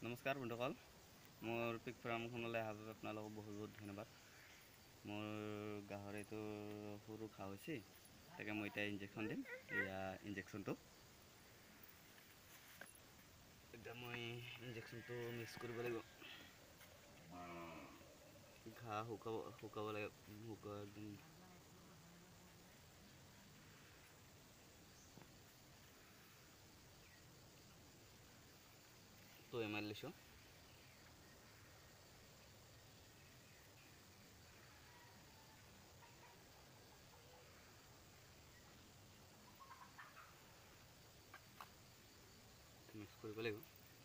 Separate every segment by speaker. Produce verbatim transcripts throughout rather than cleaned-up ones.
Speaker 1: নমস্কাৰ বন্ধুসকল, মোৰ পিক ফাৰ্মখনলৈ অহাৰ বাবে আপোনালোকক বহুত বহুত ধন্যবাদ। মোৰ গাহৰিটো সৰু ঘাঁহ হৈছে, তাকে মই এতিয়া ইনজেকশ্যন দিম। এয়া ইনজেকশ্যনটো এতিয়া মই ইনজেকশ্যনটো মিক্স কৰিব লাগিব। ঘাঁহ শুকাব শুকাব লাগে, শুকাব একদম তো এম এল লৈছোঁ। মিক্স কৰিব লাগিব।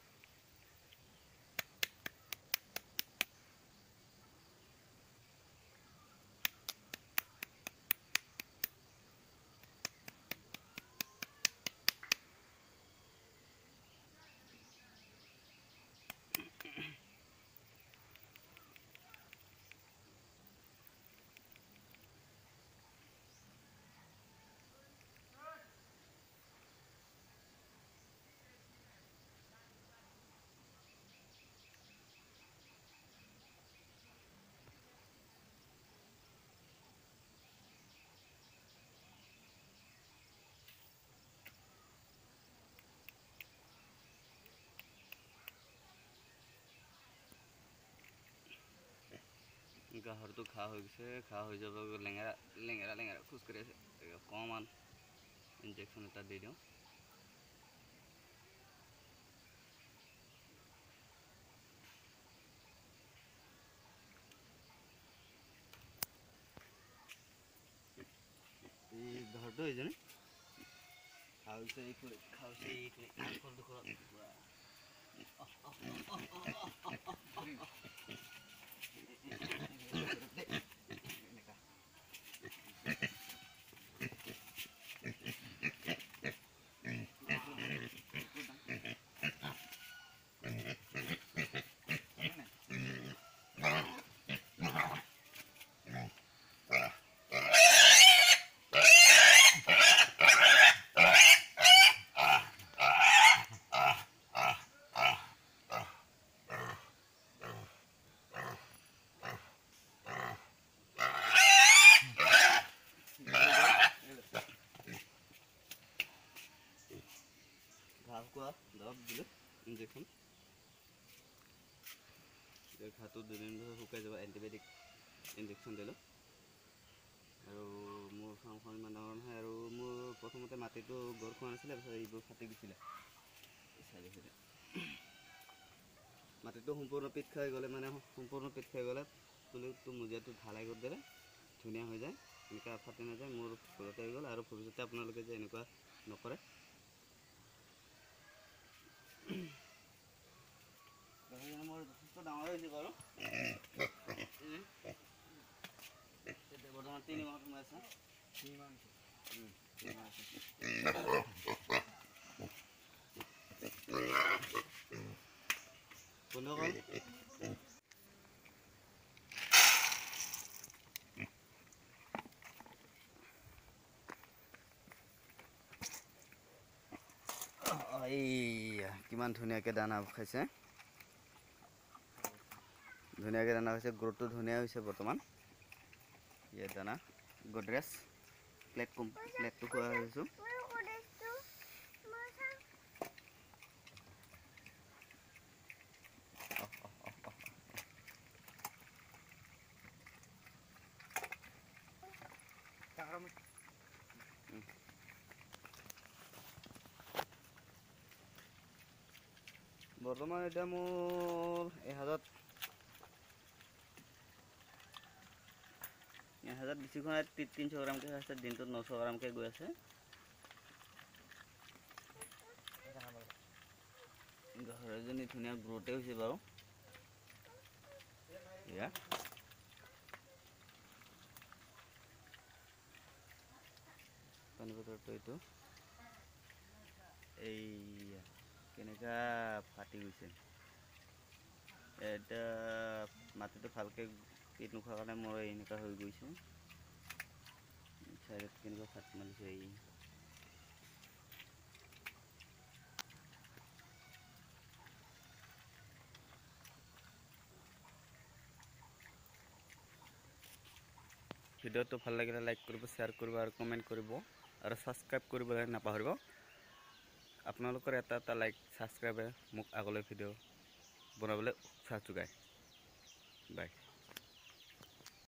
Speaker 1: গাহৰিটো ঘাঁহ হৈ গৈছে, ঘাঁহ হৈ যাব লেঙেৰা লেঙেৰা লেঙেৰা খোজকাঢ়ি আছে। অকণমান ইনজেকশ্যন এটা দি দিওঁ। এই গাহৰিটো এইজনী ঘাঁহ হৈছে, এইখিনি ঘাঁহ হৈছে, এইখিনি নাকৰ ডোখৰত ঘাঁহ শুকোৱা দৰৱ দিলোঁ ইনজেকশ্যন। এতিয়া ঘাঁহটো দুদিন পিছত শুকাই যাব। এণ্টিবায়'টিক ইনজেকশ্যন দিলোঁ। আৰু মোৰ ফাৰ্মখন ইমান ডাঙৰ নহয়, আৰু মোৰ প্ৰথমতে মাটিটো গড় খোৱা নাছিলে, তাৰপিছত এইবোৰ ফাটি গৈছিলে চাইডে চাইডে। মাটিটো সম্পূৰ্ণ পিট খাই গ'লে, মানে সম্পূৰ্ণ পিট খাই গ'লে তুলিটো মজিয়াটো ঢালাই কৰি দিলে ধুনীয়া হৈ যায়, এনেকুৱা ফাটি নাযায়। মোৰ ঘৰতে হৈ গ'ল, আৰু ভৱিষ্যতে আপোনালোকে যে এনেকুৱা নকৰে। মোৰ যথেষ্ট ডাঙৰ হৈছে বাৰু, এতিয়া বৰ্তমান তিনি মাহত সোমাই আছে। তিনি মাহ বন্ধুসকল, এইয়া কিমান ধুনীয়াকৈ দানা খাইছে, ধুনীয়াকৈ দানা খাইছে। গ্ৰোথটো ধুনীয়া হৈছে বৰ্তমান। ইয়াৰ দানা গডৰেজ প্লেট কম প্লেটটো খোৱা হৈছোঁ। বৰ্তমান এতিয়া মোৰ এহাজাৰ এহাজাৰ বেছিখন তিনিশ গ্ৰামকৈ আছে, দিনটোত নশ গ্ৰামকৈ গৈ আছে। গাহৰিজনী ধুনীয়া গ্ৰোথে হৈছে বাৰু। এয়া পানী বটলটো এইটো এইয়া কেনেকুৱা ফাটি গৈছে। এতিয়া মাটিটো ভালকৈ পিট নোখোৱাৰ কাৰণে মোৰ এনেকুৱা হৈ গৈছে। চাইডত কেনেকুৱা ফাটি মাৰিছে। এই ভিডিঅ'টো ভাল লাগিলে লাইক কৰিব, শ্বেয়াৰ কৰিব আৰু কমেণ্ট কৰিব আৰু ছাবস্ক্ৰাইব কৰিবলৈ নাপাহৰিব। আপোনালোকৰ এটা এটা লাইক ছাবস্ক্ৰাইবে মোক আগলৈ ভিডিঅ' বনাবলৈ উৎসাহ যোগায়। বাই।